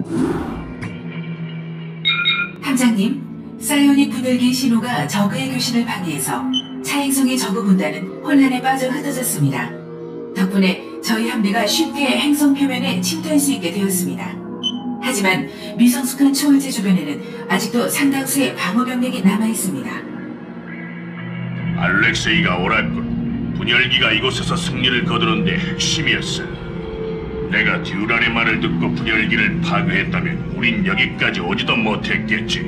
함장님, 사이오닉 분열기 신호가 저그의 교신을 방해해서 차행성의 저그 군단은 혼란에 빠져 흩어졌습니다. 덕분에 저희 함대가 쉽게 행성 표면에 침투할 수 있게 되었습니다. 하지만 미성숙한 초월체 주변에는 아직도 상당수의 방어 병력이 남아있습니다. 알렉세이가 옳았군. 분열기가 이곳에서 승리를 거두는데 핵심이었어. 내가 듀란의 말을 듣고 분열기를 파괴했다면 우린 여기까지 오지도 못했겠지.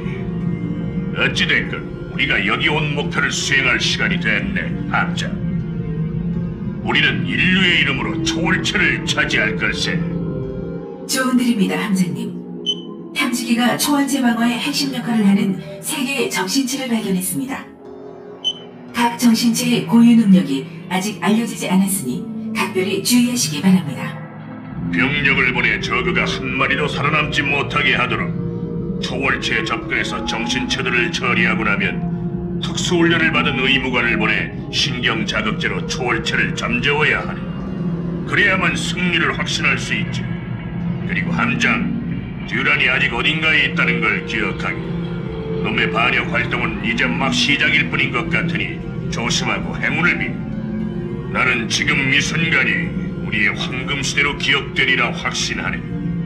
어찌됐건 우리가 여기 온 목표를 수행할 시간이 됐네, 함장. 우리는 인류의 이름으로 초월체를 차지할 걸세. 좋은 일입니다, 함장님. 탐지기가 초월체 방어의 핵심 역할을 하는 세 개의 정신체를 발견했습니다. 각 정신체의 고유 능력이 아직 알려지지 않았으니 각별히 주의하시기 바랍니다. 병력을 보내 저그가 한 마리도 살아남지 못하게 하도록 초월체에 접근해서 정신체들을 처리하고 나면 특수훈련을 받은 의무관을 보내 신경자극제로 초월체를 잠재워야 하네. 그래야만 승리를 확신할 수 있지. 그리고 함장, 듀란이 아직 어딘가에 있다는 걸 기억하게. 놈의 반역 활동은 이제 막 시작일 뿐인 것 같으니 조심하고 행운을 비. 나는 지금 이 순간이 우리의 황금시대로 기억되리라 확신하네.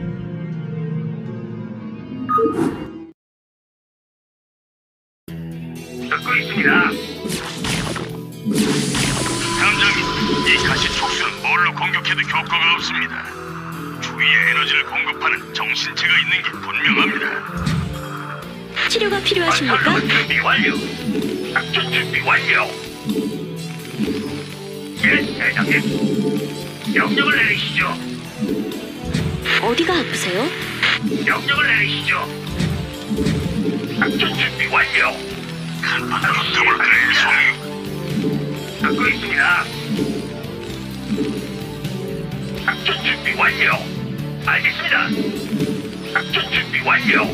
듣고 있습니다. 함장님, 이 가시 촉수는 뭘로 공격해도 효과가 없습니다. 주위에 에너지를 공급하는 정신체가 있는 게 분명합니다. 치료가 필요하십니까? 준비 완료. 작전 준비 완료. 예, 대장님. 명령을 내리시죠. 어디가 아프세요? 명령을 내리시죠. 작전 준비 완료. 간판으로 더블 그레이 송이. 듣고 있습니다. 작전 준비 완료. 알겠습니다. 작전 준비 완료.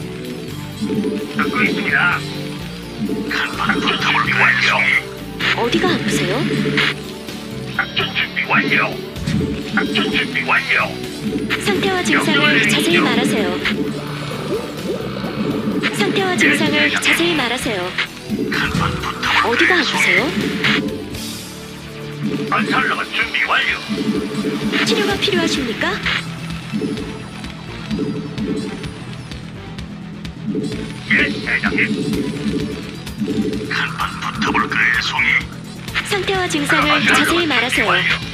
듣고 있습니다. 간판으로 더블 그레이 송이. 어디가 아프세요? 작전 준비 완료. 작전 준비 완료. 상태와 증상을 자세히 말하세요. 상태와 증상을 자세히 말하세요. 어디가 아프세요? 건설로봇 준비 완료. 치료가 필요하십니까? 예, 대장님. 간판 붙어볼 그의 송이. 상태와 증상을 자세히 말하세요.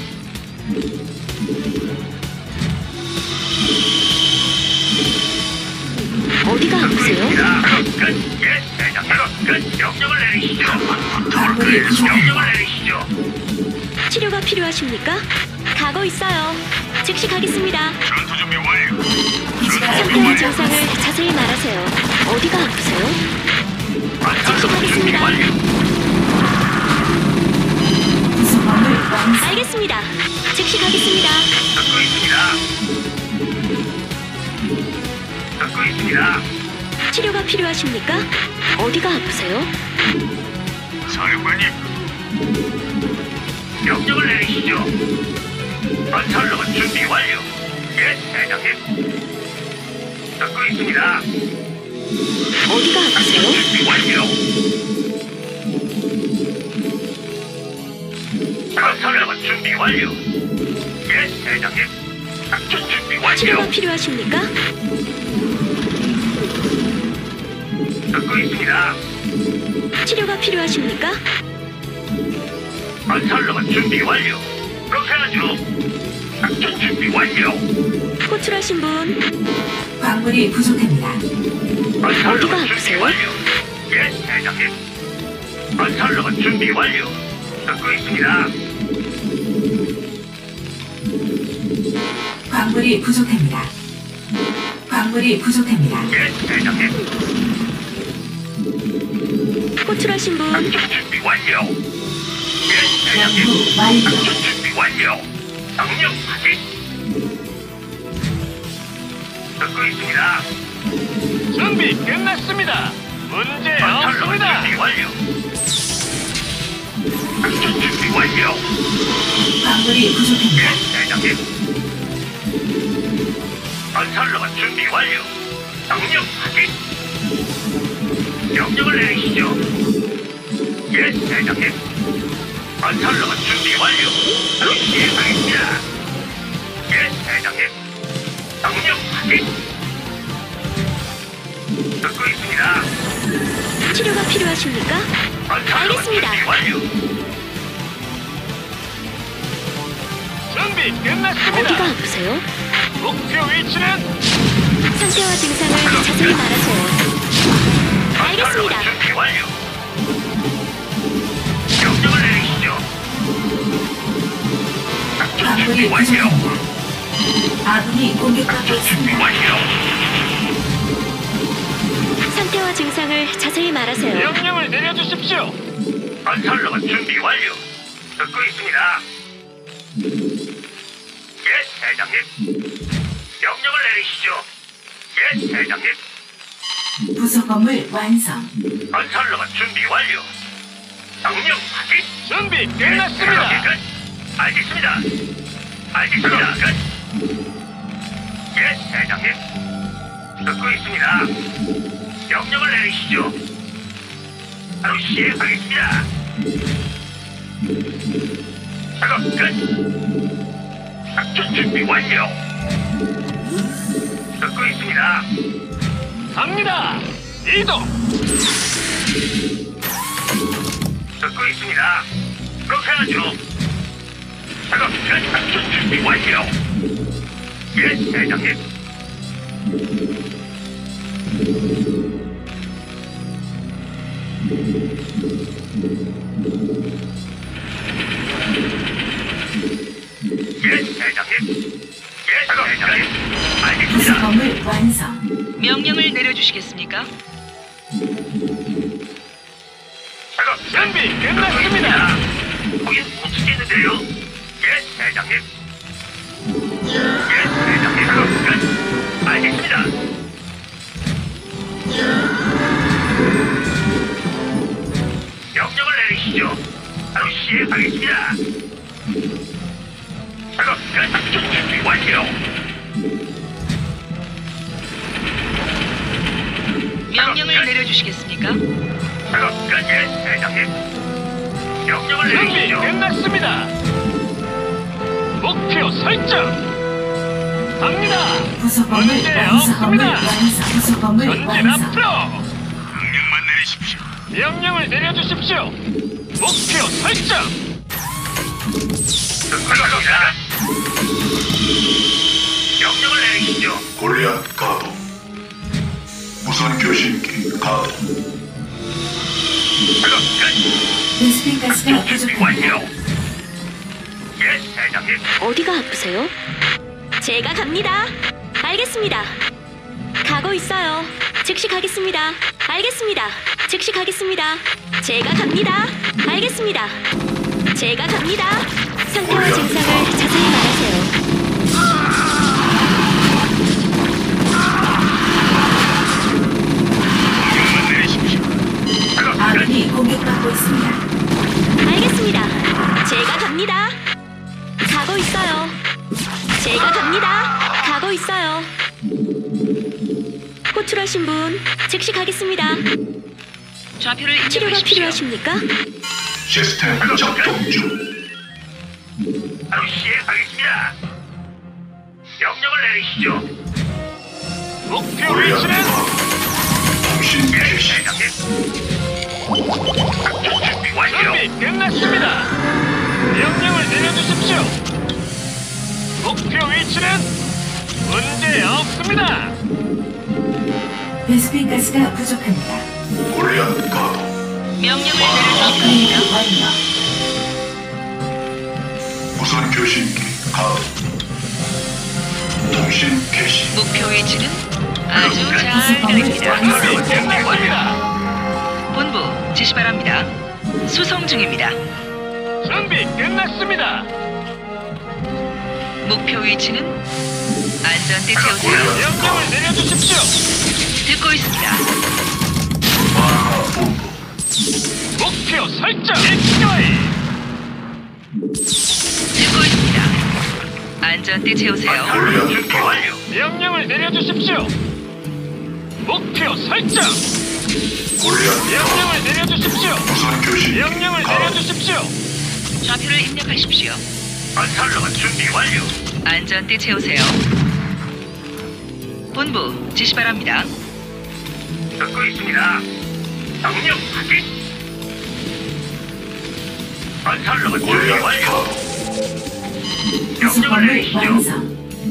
어디가 아프세요? 예, 대장님. 명령을 내리시죠. 붙어볼 그의 송이. 명령을 내리시죠. 치료가 필요하십니까? 가고 있어요. 즉시 가겠습니다. 전투 준비 완료. 상태와 증상을 자세히 말하세요. 어디가 아프세요? 즉시 가겠습니다. 구성원을 완성. 알겠습니다. 즉시 가겠습니다. 듣고 있습니다. 듣고 있습니다. 치료가 필요하십니까? 어디가 아프세요? 사령관님. 명령을 내리시죠. 건설로봇 준비 완료. 예, 대장님. 듣고 있습니다. 어디가 아프세요? 준비 완료. 건설로봇 준비 완료. 예, 대장님. 작전 준비 치료가 완료. 필요하십니까? 듣고 있습니다. 치료가 필요하십니까? 건설로봇 준비 완료. 그렇게 하죠. 작전 준비 완료. 호출하신 분 광물이 부족합니다. 건설로봇 준비 아프세요? 완료. 예, 대장님. 건설로봇 준비 완료. 듣고 있습니다. 광물이 부족합니다. 광물이 부족합니다. 예, 대장님. 호출하신 분 작전 준비 완료. 예, 대장님. 연구 완료. 작전 준비 완료. 명령 확인. 듣고 있습니다. 준비 끝났습니다. 문제 건설로봇 없습니다. 준비 완료. 작전 준비 완료. 광물이 부족합니다. 예, 대장님. 건설로봇 준비 완료. 명령 확인. 명령을 내리시죠. 예, 대장님. 건설로봇 준비 완료. 바로 시행하겠습니다. 예, 대장님. 명령 확인. 듣고 있습니다. 치료가 필요하십니까? 건설로봇 알겠습니다. 준비 완료. 준비 어디가 끝났습니다. 아프세요? 목표 위치는 상태와 증상을 자세히 말하세요. 알겠습니다. 건설로봇 준비 완료. 명령을 내리시죠. 작전 준비 광물이 완료. 부족합니다. 아군이 공격받고 작전 준비 있습니다. 완료. 상태와 증상을 자세히 말하세요. 명령을 내려주십시오. 건설로봇 준비 완료. 듣고 있습니다. 예, 대장님. 명령을 내리시죠. 예, 대장님. 부속 건물 완성. 건설로봇 준비 완료. 명령 확인. 준비 예, 끝났습니다. 대장님. 끝. 알겠습니다. 알겠습니다. 끝. 예, 대장님. 듣고 있습니다. 명령을 내리시죠. 바로 시행하겠습니다. 작업 끝. 작전 준비 완료. 듣고 있습니다. 갑니다. 이동. 듣고 있습니다. 그렇게 하죠. 작업 끝. 작전 준비 완료. 예, 대장님. 예, 대장님. 예, 작업 대장님. 부속 알겠습니다. 건물 완성. 명령을 내려주시겠습니까? 작업 준비 끝났습니다. 거긴 못 치겠는데요. 예, 대장님. 예, 대장님. 작업 끝. 알겠습니다. 명령을 내리시죠. 바로 시행하겠습니다. 작업 끝. 작전 준비 완료. 명령을 내려주시겠습니까? 작업 끝. 예, 대장님. 명령을 준비 내리시죠. 끝났습니다. 목표 설정. 갑니다. 부속 건물 문제 완성. 건물 없습니다. 완성. 부속 건물 전진 완성. 앞으로. 명령만 내리십시오. 명령을 내려주십시오. 목표 설정. 듣습니다. 명령을 내리시죠. 골리앗 가동. 무선 교신기 가동. 작업 끝. 베스핀 가스가 준비 부족합니다. 완료. 예, 대장님. 어디가 아프세요? 제가 갑니다. 알겠습니다. 가고 있어요. 즉시 가겠습니다. 알겠습니다. 즉시 가겠습니다. 제가 갑니다. 알겠습니다. 제가 갑니다. 상태와 증상을 자세히 말하세요. 명령만 내리십시오. 작업 끝. 아군이 공격받고 있습니다. 알겠습니다. 제가 갑니다. 가고 있어요. 제가 갑니다. 가고 있어요. 호출하신 분, 즉시 가겠습니다. 좌표를 치료가 입력하십시오. 필요하십니까? 시스템 작동 중. 바로 시행하겠습니다. 명령을 내리시죠. 목표 골리앗 위치는 가동. 통신 예, 개시. 대장님. 작전 준비 완료. 준비 끝났습니다. 명령을 내려주십시오. 목표 위치는 문제 없습니다. 베스핀 가스가 부족합니다. 골리앗 가동. 명령을 업그레이드 내려주십시오. 완료. 무선 교신기 가동. 통신 개시. 목표 위치는 아주 잘 부속 건물 들립니다. 완성. 준비 끝났습니다. 본부 지시 바랍니다. 수송 중입니다. 준비 끝났습니다. 목표 위치는 안전대 채우세요. 명령을 내려주십시오. 듣고 있습니다. 마라 본부. 목표 설정. 입가이. 듣고 있습니다. 안전띠 채우세요. 골리앗 가도. 명령을 내려주십시오. 목표 설정. 골리앗 명령을 내려주십시오. 무선 교신 명령을 내려주십시오. 좌표를 입력하십시오. 건설로만 준비 완료. 안전띠 채우세요. 본부 지시 바랍니다. 듣고 있습니다. 명령 확인. 건설로만 준비 골리앗 완료. 가도. 부속범을 완성.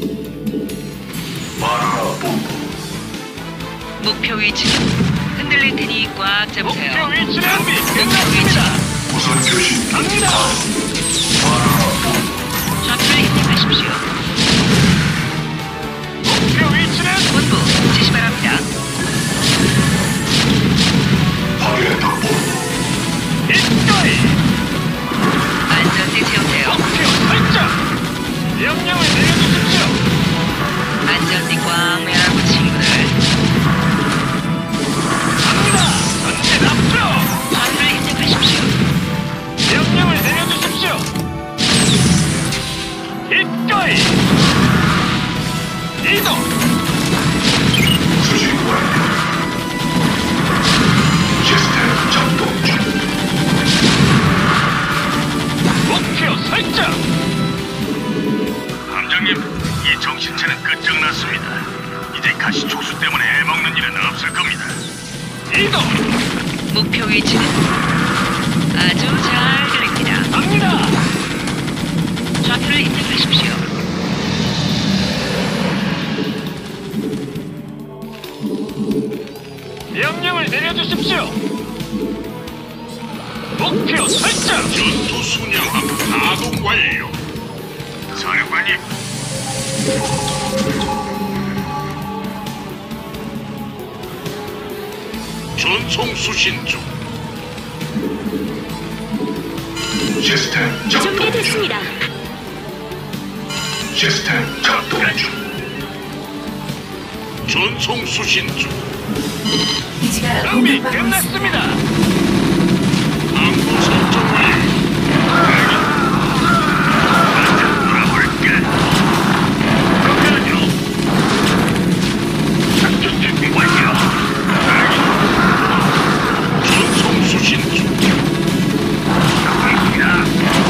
마누라 본부. 목표 위치는 흔들릴 테니 꽉 목표 잡으세요. 위치는 준비 목표 끝났습니다. 위치 무선 교신 갑니다. 마누라 본부. 좌표를 입력하십시오. 목표 위치는 본부 지시 바랍니다. 확인했다 본부. 입가이. 안전띠 채우세요. 목표 설정. 명령을 내려주십시오. 안전띠 꽉 매라고 친구들. 갑니다. 전진 앞으로. 좌표를 입력하십시오. 명령을 내려주십시오. 입가이. 이동. 수신 완료. 시스템 작동 중. 목표 설정. 함장님, 이 정신체는 끝장났습니다. 이제 가시촉수 때문에 애먹는 일은 없을 겁니다. 이동. 목표 위치는 아주 잘 들립니다. 갑니다. 좌표를 입력하십시오. 명령을 내려주십시오. 목표 설정. 전투 순양함 가동 완료. 사령관님, 전송 수신 중. 시스템 작동 중. 준비됐습니다. 시스템 작동 중. 전송 수신 중. 기지가 준비 공격받고 있습니다. 끝났습니다. 항구 설정 완료. 돌아볼게. 그렇게하죠. 작전 준비 완료. 전송 수신 중. 듣고 있습니다.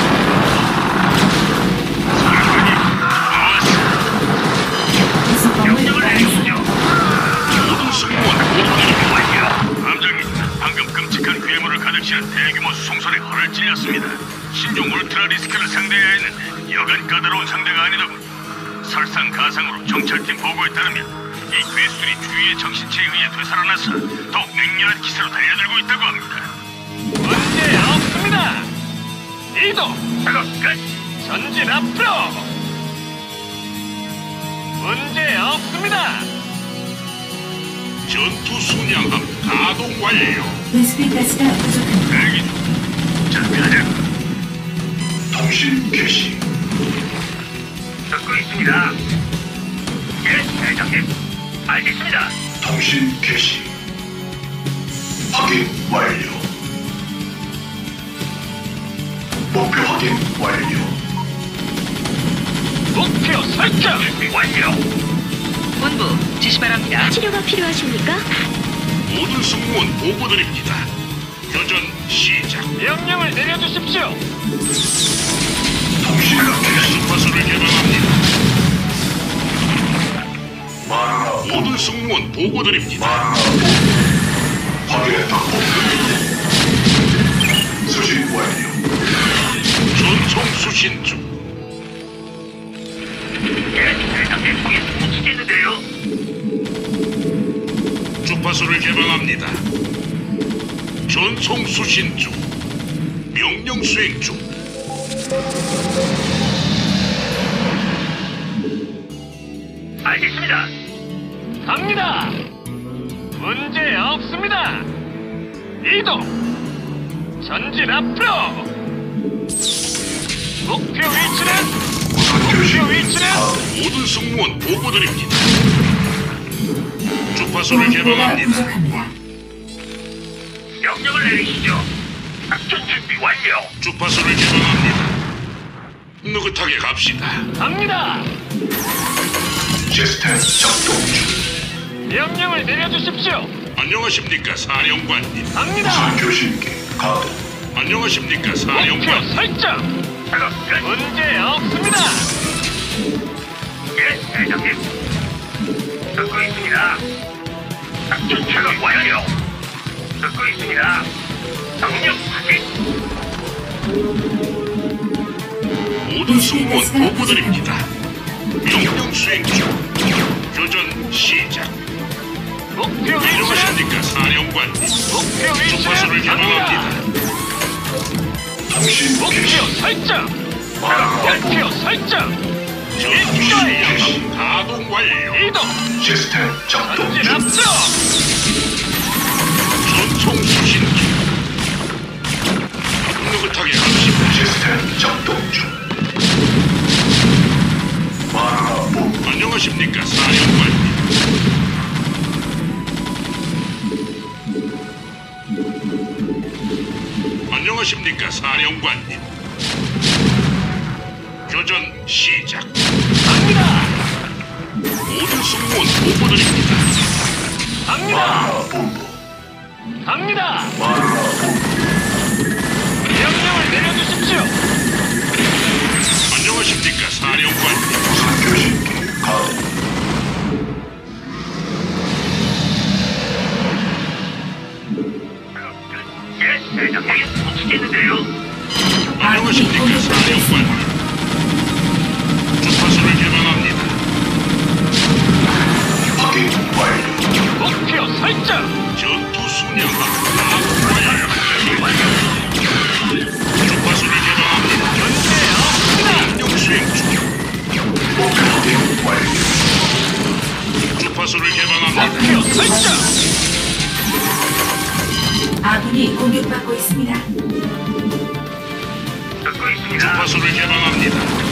사령관님, 좋았어. 부속범을 명령을 완성. 내리시죠. 모든 승무원 모두 완료. 함장님, 방금 끔찍한 괴물을 가득 실은 대규모 수송선에 허를 찔렸습니다. 신종 울트라 리스크를 상대해야 했는데 여간 까다로운 상대가 아니더군요. 설상가상으로 정찰팀 보고에 따르면 이 괴수들이 주위의 정신체에 의해 되살아나서 더욱 맹렬한 기세로 달려들고 있다고 합니다. 문제 없습니다. 이동. 작업 끝. 전진 앞으로. 문제 없습니다. 전투 순양함 가동 완료. 베스핀 가스가 부족합니다. 대기 중. 자, 가자. 통신 개시. 듣고 있습니다. 예, 대장님. 알겠습니다. 통신 개시. 확인 완료. 목표 확인 완료. 목표 설정. 준비 완료. 본부 지시 바랍니다. 치료가 필요하십니까? 모든 승무원 보고드립니다. 교전 시작. 명령을 내려주십시오. 통신 개시. 주파수를 개방합니다. 마누라 본부. 모든 승무원 보고드립니다. 마누라 본부. 확인했다 본부. 수신 완료. 전송 수신 중. 예, 대장님. 거기 묻히겠는데요. 주파수를 개방합니다. 전송 수신 중. 명령 수행 중. 알겠습니다. 갑니다. 문제 없습니다. 이동. 전진 앞으로. 목표 위치는 무선 교신 목표 위치는 모든 승무원 보고드립니다. 주파수를 보급고가 개방합니다. 부족합니다. 명령을 내리시죠. 작전 준비 완료. 주파수를 개방합니다. 느긋하게 갑시다. 갑니다. 시스템 작동 중. 명령을 내려주십시오. 안녕하십니까 사령관님. 갑니다. 무선 교신기 가동. 안녕하십니까 목표 사령관. 설정. 문제 없습니다. 예, 대장님. 듣고 있습니다. 작전 작업 완료. 듣고 있습니다. 명령 확인. 모든 승무원 보고드립니다. 명령 수행 중. 교전 시작. 목표 위치는 안녕하십니까 사령관님. 목표 주파수를 위치는 갑니다. 개방합니다. 통신 목표 개시. 설정. 마누라 목표 설정. 전투 시작. 가동 완료. 이동. 시스템 작동 전진 중. 앞서. 전송 수신 중. 느긋하게 갑시다. 시스템 작동 중. 마누라 본부. 안녕하십니까 사령관님. 안녕하십니까 사령관님. 교전 시작. 갑니다. 모든 승무원 보고드립니다. 갑니다. 마누라 본부. 갑니다. 마누라 본부. 명령을 내려주십시오. 안녕하십니까 사령관님. 무선 교신기 가동. 예, 대장님. 못치겠는데요. 아군이 안녕하십니까 공격받고 있습니다. 사령관님. 주파수를 개방합니다. 확인 완료. 목표 설정. 전투 순양함 완료. 주파수를 개방합니다. 문제 없습니다. 명령 수행 중. 목표 확인 완료. 주파수를 개방합니다. 목표 설정. 아군이 공격받고 있습니다. 듣고 있습니다. 주파수를 개방합니다.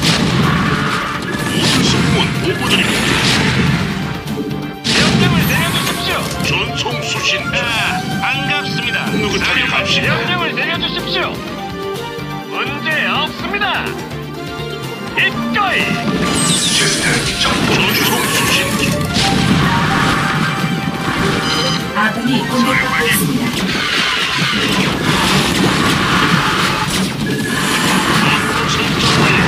모든 승무원 보고드립니다. 명령을 내려주십시오. 전송 수신 중. 반갑습니다. 느긋하게 갑시다. 명령을 내려주십시오. 문제 없습니다. 이거이. 시스템 작동 중. 전송 수신 중. 아군이 공격받고 있습니다. 설정 완료.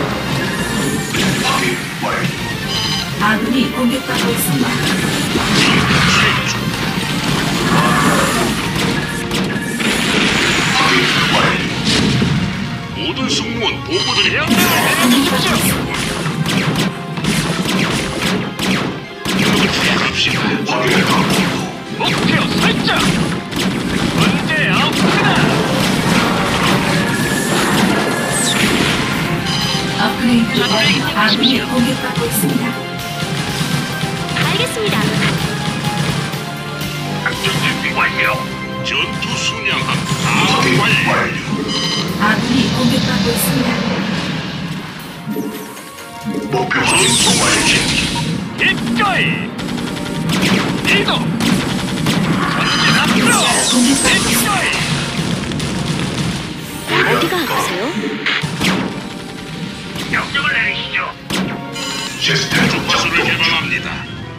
확인 완료. 아군이 공격받고 있습니다. 명령 수행 중. 확인 완료. 모든 승무원 보고드립니다. 명령을 내려주십시오. 느긋하게 갑시다. 확인했다 본부. 목표 설정. 문제 없습니다. 업그레이드 완료. 아군이 공격받고 있습니다. 알겠습니다. 작전 준비 완료. 전투 순양함 가동 확인 완료. 완료. 아군이 공격받고 있습니다. 목표 확인 전송 완료. 수신 중. 이거이. 이동. 전진 앞으로. 공격받고 있습니다. 이거이. 어디가 아프세요? 명령을 내리시죠. 시스템 주파수를 작동 중. 개방합니다.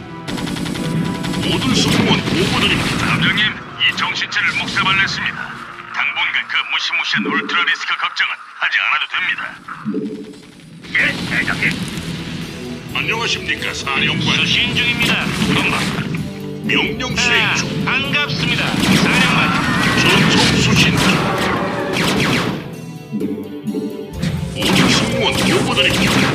모든 승무원 보고드립니다. 감독님, 이 정신체를 목사발냈습니다. 당분간 그 무시무시한 울트라 리스크 걱정은 하지 않아도 됩니다. 예, 대장님. 안녕하십니까 사령관. 수신 중입니다. 명령 수행 중. 반갑습니다. 사령관. 전송 수신 중. 모든 승무원 보고드립니다.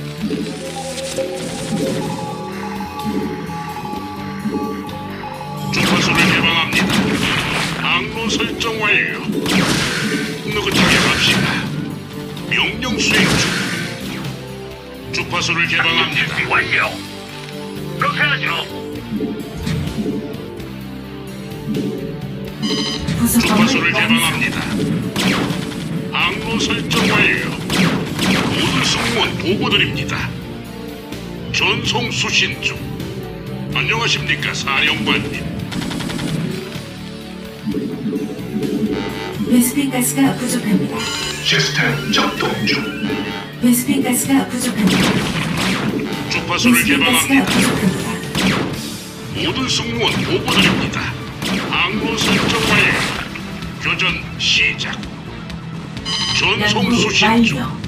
주파수를 개방합니다. 항로 설정 완료. 느긋하게 갑시다. 명령 수행 중. 주파수를 개방합니다. 완료. 그렇게 하죠. 부속 주파수를 건물 완성. 개방합니다. 항로 설정 완료. 모든 승무원 보고드립니다. 전송 수신 중. 안녕하십니까 사령관님. 베스핀 가스가 부족합니다. 시스템 작동 중. 베스핀 가스가 부족합니다. 주파수를 베스핀 가스가 개방합니다. 부족합니다. 모든 승무원 보고드립니다. 항로 설정 완료. 교전 시작. 전송 연구 수신 중. 완료.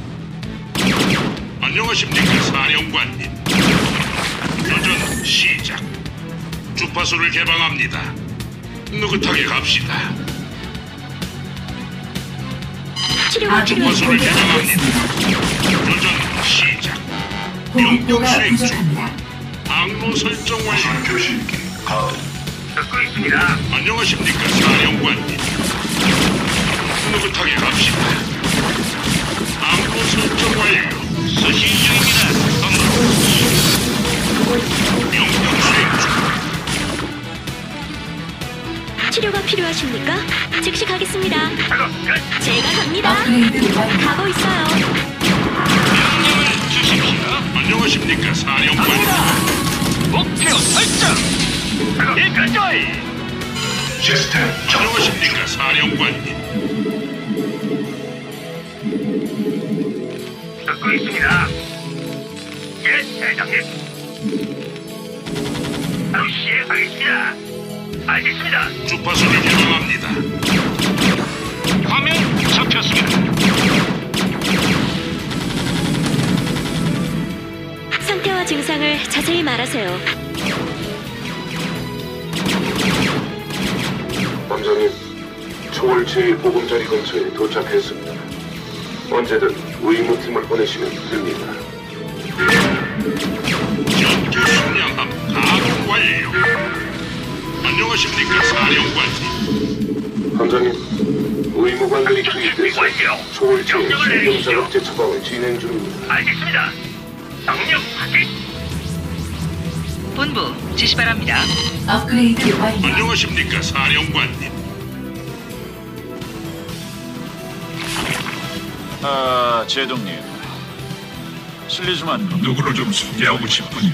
안녕하십니까 사령관님. 교전 시작. 주파수를 개방합니다. 느긋하게 갑시다. 치료가 아군이 주파수를 필요하십니까? 개방합니다. 교전 시작. 명령 보급고가 수행 중. 부족합니다. 항로 설정 완료. 무선 교신기 가동. 듣고 있습니다. 안녕하십니까 사령관님. 느긋하게 갑시다. 항로 설정 완료. 수신 중입니다. 명령 수행 중. 치료가 필요하십니까? 즉시 가겠습니다. 작업 끝. 제가 갑니다. 업그레이드 완료. 가고 있어요. 명령을 주십시오. 안녕하십니까 사령관님. 목표 설정. 작업 끝. 시스템 작동 중. 안녕하십니까 사령관님. 듣고 있습니다. 예, 대장님. 바로 시행하겠습니다. 알겠습니다. 주파수를 개방합니다. 화면 잡혔습니다. 상태와 증상을 자세히 말하세요. 함장님, 초월체의 보금자리 근처에 도착했습니다. 언제든 의무팀을 보내시면 됩니다. 전투 순양함 가동 완료. 안녕하십니까 사령관님. 함장님, 의무관들이 투입돼서 초월체의 신경자극제 처방을 진행 중입니다. 알겠습니다. 명령 확인. 본부 지시 바랍니다. 업그레이드 완료. 안녕하십니까 사령관님. 아, 제동님. 실례지만 누구를 좀 소개하고 싶군요.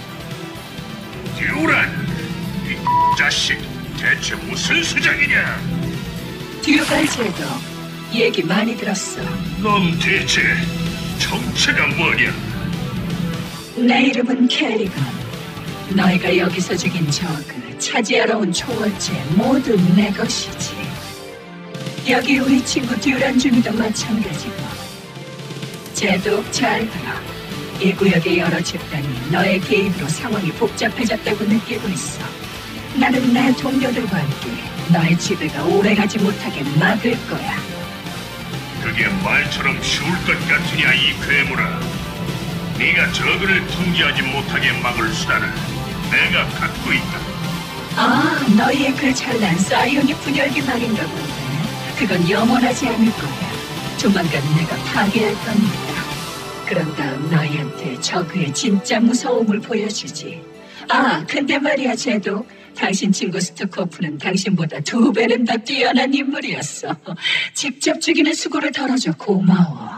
듀란, 이 자식 대체 무슨 수작이냐? 듀발제도 얘기 많이 들었어. 넌 대체 정체가 뭐냐? 내 이름은 캘리건. 너희가 여기서 죽인 저그 차지하러 온 초월제 모두 내 것이지. 여기 우리 친구 듀란 중이도 마찬가지고. 제독 잘 들어. 이 구역의 여러 집단이 너의 개입으로 상황이 복잡해졌다고 느끼고 있어. 나는 내 동료들과 함께 너의 지배가 오래가지 못하게 막을 거야. 그게 말처럼 쉬울 것 같으냐 이 괴물아. 네가 저그를 통제하지 못하게 막을 수단을 내가 갖고 있다. 아, 너희의 그 잘난 사이오닉 분열기 말인가 본데. 그건 영원하지 않을 거야. 조만간 내가 파괴할 겁니다. 그런 다음 너희한테 저그의 진짜 무서움을 보여주지. 아, 근데 말이야, 제독. 당신 친구 스투코프는 당신보다 2배는 더 뛰어난 인물이었어. 직접 죽이는 수고를 덜어줘 고마워.